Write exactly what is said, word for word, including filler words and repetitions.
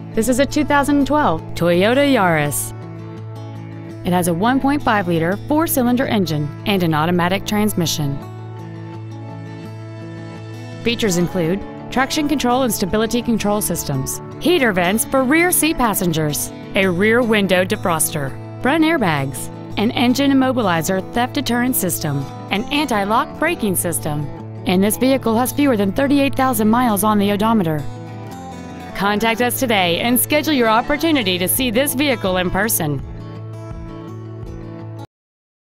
This is a two thousand twelve Toyota Yaris. It has a one point five liter four-cylinder engine and an automatic transmission. Features include traction control and stability control systems, heater vents for rear seat passengers, a rear window defroster, front airbags, an engine immobilizer theft deterrent system, an anti-lock braking system, and this vehicle has fewer than thirty-eight thousand miles on the odometer. Contact us today and schedule your opportunity to see this vehicle in person.